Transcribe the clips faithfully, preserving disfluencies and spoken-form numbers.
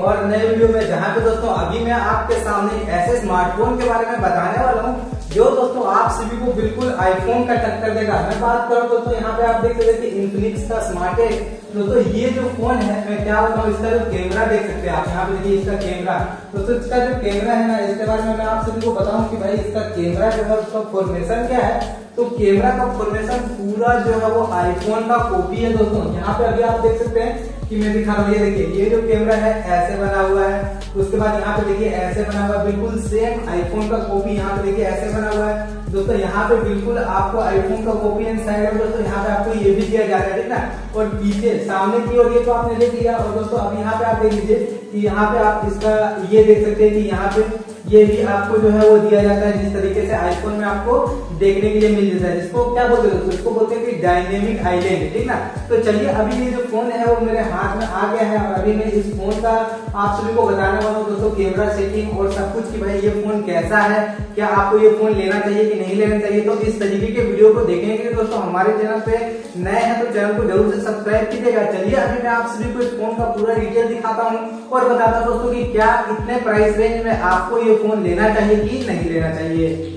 और नए वीडियो में, जहां पे दोस्तों अभी मैं आपके सामने एक ऐसे स्मार्टफोन के बारे में बताने वाला हूं जो दोस्तों आप सभी को बिल्कुल आईफोन का टक्कर देगा। मैं बात करूं दोस्तों, यहाँ पे आप देख सकते हैं कि इन्फिनिक्स का स्मार्ट एट। दोस्तों ये जो फोन है, मैं क्या बताऊं, इसका जो कैमरा देख सकते हैं आप, यहाँ पे देखिए इसका कैमरा। दोस्तों इसका जो कैमरा है ना, इसके बारे में मैं आप सभी को बताऊं कि भाई इसका कैमरा जो है उसका फॉर्मेशन क्या है। तो कैमरा का फॉर्मेशन पूरा जो है वो आईफोन का कॉपी है दोस्तों। यहाँ पे अभी आप देख सकते हैं कि मैं दिखा रहा हूँ, ये देखिए ये जो कैमरा है ऐसे बना हुआ है। उसके बाद यहाँ पे देखिए ऐसे बना हुआ है, बिल्कुल सेम आईफोन का कॉपी। यहाँ पे देखिए ऐसे बना हुआ है दोस्तों। यहाँ पे बिल्कुल आपको आईफोन का कॉपी एंड साइड में दोस्तों यहाँ पे आपको ये भी दिया जा रहा है, ठीक ना। और पीछे सामने की ओर ये तो आपने देख लिया। और दोस्तों अब यहाँ पे आप देख लीजिए कि यहाँ पे आप इसका ये देख सकते हैं कि यहाँ पे ये भी आपको जो है वो दिया जाता है, जिस तरीके से आईफोन में आपको देखने के लिए मिल जाता है। जिसको क्या बोलते हैं दोस्तों, इसको बोलते हैं कि डायनेमिक आइलैंड, ठीक ना। तो चलिए अभी ये जो फोन है वो मेरे हाथ में आ गया है और अभी मैं इस फोन का आप सभी को बताने वाला हूँ दोस्तों, कैमरा सेटिंग और सब कुछ, कि भाई ये फोन कैसा है, क्या आपको ये फोन लेना चाहिए कि नहीं लेना चाहिए। तो इस तरीके के वीडियो को देखने के लिए दोस्तों हमारे चैनल पे नए हैं तो चैनल को जरूर से सब्सक्राइब कीजिएगा। चलिए अभी मैं आप सभी को इस फोन का पूरा डिटेल दिखाता हूँ और बताता हूँ दोस्तों कि क्या इतने प्राइस रेंज में आपको ये फोन लेना चाहिए कि नहीं लेना चाहिए।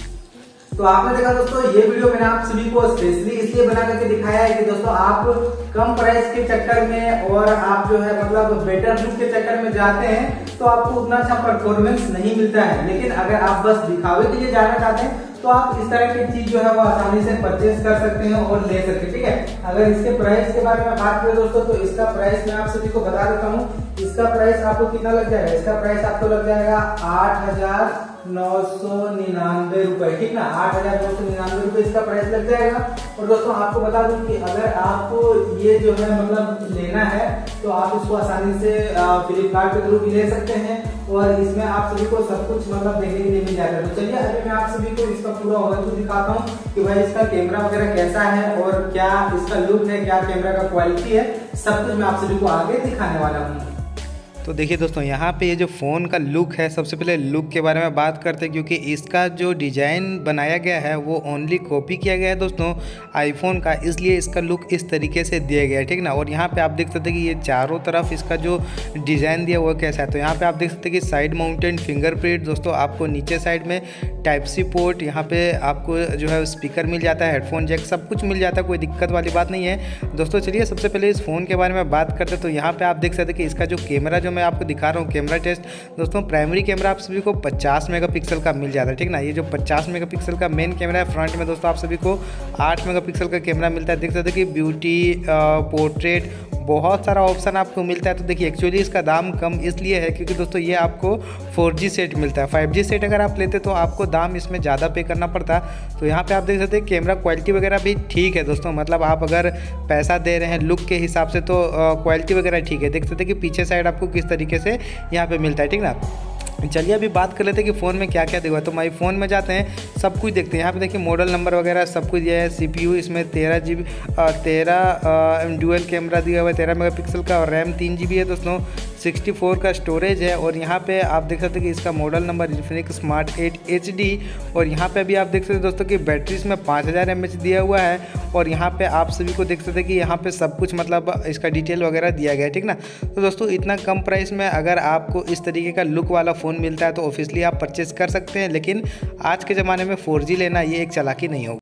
तो आपने देखा दोस्तों, ये वीडियो मैंने आप सभी को स्पेशली इसलिए बना करके दिखाया है कि दोस्तों आप कम प्राइस के चक्कर में और आप जो है मतलब बेटर लुक के चक्कर में जाते हैं तो आपको उतना अच्छा परफॉर्मेंस नहीं मिलता है। लेकिन अगर आप बस दिखावे के लिए जाना चाहते हैं तो आप इस तरह की चीज जो है वो आसानी से परचेज कर सकते हैं और ले सकते हैं, ठीक है। अगर इसके प्राइस के बारे में बात करें दोस्तों, तो इसका प्राइस मैं आप सभी को बता देता हूँ। इसका प्राइस आपको कितना लग जाएगा, इसका प्राइस आपको लग जाएगा आठ हजार नौ सौ निन्यानवे रुपए, ठीक ना। आठ हजार नौ सौ निन्यानवे रुपए इसका प्राइस लग जाएगा। और दोस्तों आपको बता दूं कि अगर आपको ये जो है मतलब लेना है तो आप इसको आसानी से फ्लिपकार्ट के थ्रू भी ले सकते हैं और इसमें आप सभी को सब कुछ मतलब देखने के लिए मिल जाएगा। तो चलिए अभी मैं आप सभी को इसका पूरा ओवरव्यू दिखाता हूँ कि भाई इसका कैमरा वगैरह कैसा है और क्या इसका लुक है, क्या कैमरा का क्वालिटी है, सब कुछ मैं आप सभी को आगे दिखाने वाला हूँ। तो देखिए दोस्तों, यहाँ पे ये जो फ़ोन का लुक है, सबसे पहले लुक के बारे में बात करते हैं, क्योंकि इसका जो डिज़ाइन बनाया गया है वो ओनली कॉपी किया गया है दोस्तों आईफोन का, इसलिए इसका लुक इस तरीके से दिया गया है, ठीक ना। और यहाँ पे आप देख सकते हैं कि ये चारों तरफ इसका जो डिज़ाइन दिया हुआ कैसा है। तो यहाँ पे आप देख सकते हैं कि साइड माउंटेड फिंगरप्रिंट दोस्तों, आपको नीचे साइड में टाइप सी पोर्ट, यहाँ पे आपको जो है स्पीकर मिल जाता है, हेडफोन जैक सब कुछ मिल जाता है, कोई दिक्कत वाली बात नहीं है दोस्तों। चलिए सबसे पहले इस फ़ोन के बारे में बात करते हैं। तो यहाँ पर आप देख सकते हैं कि इसका जो कैमरा जो मैं आपको दिखा रहा हूँ कैमरा टेस्ट दोस्तों, प्राइमरी कैमरा आप सभी को पचास मेगापिक्सल का मिल जाता है, ठीक ना। ये जो पचास मेगापिक्सल का मेन कैमरा है, फ्रंट में दोस्तों आप सभी को आठ मेगापिक्सल का कैमरा मिलता है। देख सकते हैं कि ब्यूटी, पोर्ट्रेट, बहुत सारा ऑप्शन आपको मिलता है। तो देखिए एक्चुअली इसका दाम कम इसलिए है क्योंकि दोस्तों ये आपको फोर जी सेट मिलता है। फाइव जी सेट अगर आप लेते तो आपको दाम इसमें ज़्यादा पे करना पड़ता। तो यहाँ पे आप देख सकते हैं कैमरा क्वालिटी वगैरह भी ठीक है दोस्तों, मतलब आप अगर पैसा दे रहे हैं लुक के हिसाब से तो क्वालिटी वगैरह ठीक है। देख सकते हैं कि पीछे साइड आपको किस तरीके से यहाँ पे मिलता है, ठीक ना। चलिए अभी बात कर लेते हैं कि फ़ोन में क्या क्या दिया हुआ है। तो माई फ़ोन में जाते हैं, सब कुछ देखते हैं। यहाँ पे देखिए मॉडल नंबर वगैरह सब कुछ दिया है। सीपीयू इसमें तेरह जी बी तेरह ड्यूअल कैमरा दिया हुआ है तेरह मेगापिक्सल का, और रैम तीन जी बी है दोस्तों, सिक्सटी फोर का स्टोरेज है। और यहाँ पे आप देख सकते हैं कि इसका model number Infinix smart eight H D. और यहाँ पे अभी आप देख सकते हैं दोस्तों कि बैटरी इसमें पाँच हज़ार एम एच दिया हुआ है। और यहाँ पे आप सभी को देख सकते हैं कि यहाँ पे सब कुछ मतलब इसका डिटेल वगैरह दिया गया है, ठीक ना। तो दोस्तों इतना कम प्राइस में अगर आपको इस तरीके का लुक वाला फ़ोन मिलता है तो ऑफिशियली आप परचेस कर सकते हैं। लेकिन आज के ज़माने में फोर जी लेना ये एक चालाकी नहीं होगा।